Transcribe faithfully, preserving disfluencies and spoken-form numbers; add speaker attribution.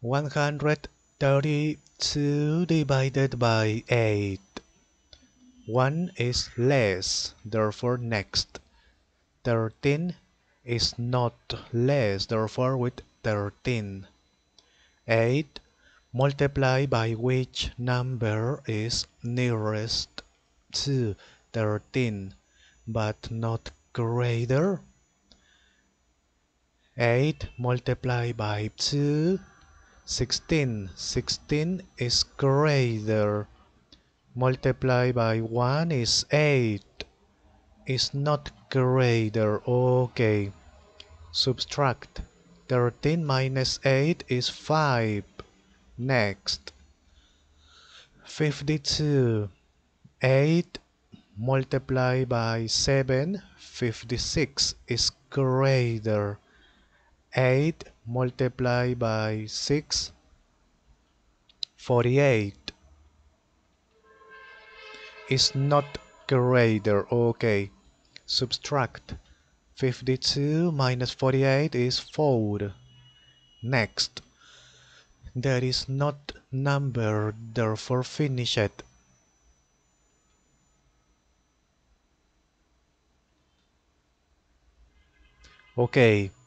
Speaker 1: one hundred thirty-two divided by eight. one is less, therefore next. thirteen is not less, therefore with thirteen. eight multiplied by which number is nearest to thirteen, but not greater. eight multiplied by two, sixteen. sixteen is greater. Multiplied by one is eight. Is not greater. Okay. Subtract. thirteen minus eight is five. Next. fifty-two. eight multiplied by seven. fifty-six is greater. eight multiplied by six. forty-eight. Is not greater. Okay. Subtract. fifty-two minus forty-eight is four. Next. There is not number, therefore finish it. Okay.